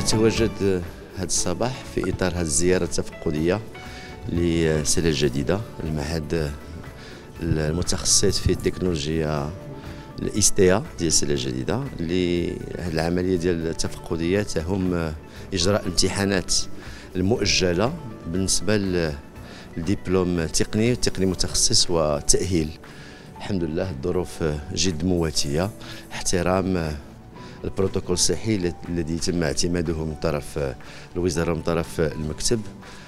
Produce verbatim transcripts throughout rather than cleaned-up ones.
متواجد هذا الصباح في إطار هذه الزيارة التفقدية لسلة الجديدة، المعهد المتخصص في التكنولوجيا الاستيا ديال سلة الجديدة. اللي هذه العملية ديال التفقدية تهم إجراء الامتحانات المؤجلة بالنسبة للدبلوم التقني التقني متخصص والتأهيل. الحمد لله الظروف جد مواتية، احترام البروتوكول الصحي الذي تم اعتماده من طرف الوزارة ومن طرف المكتب.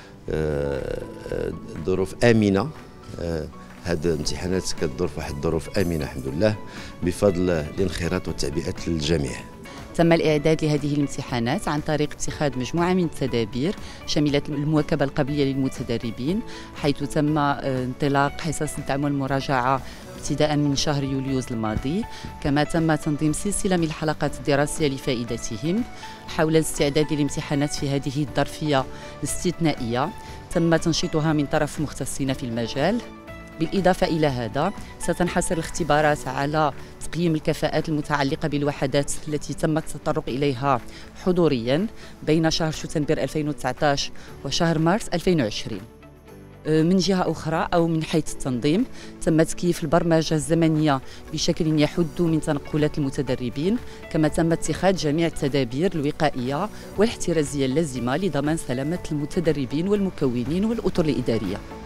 ظروف آمنة، هذه الامتحانات كتدور في واحد الظروف آمنة الحمد لله بفضل الانخراط والتعبئات للجميع. تم الإعداد لهذه الامتحانات عن طريق اتخاذ مجموعة من التدابير شملت المواكبة القبلية للمتدربين، حيث تم انطلاق حصص الدعم والمراجعة ابتداء من شهر يوليوز الماضي. كما تم تنظيم سلسلة من الحلقات الدراسية لفائدتهم حول الاستعداد للامتحانات في هذه الظرفية الاستثنائية، تم تنشيطها من طرف مختصين في المجال. بالإضافة إلى هذا ستنحصر الاختبارات على تقييم الكفاءات المتعلقة بالوحدات التي تم التطرق إليها حضوريا بين شهر شتنبر ألفين وتسعة عشر وشهر مارس ألفين وعشرين. من جهة أخرى أو من حيث التنظيم تم تكييف البرمجة الزمنية بشكل يحد من تنقلات المتدربين، كما تم اتخاذ جميع التدابير الوقائية والاحترازية اللازمة لضمان سلامة المتدربين والمكونين والأطر الإدارية.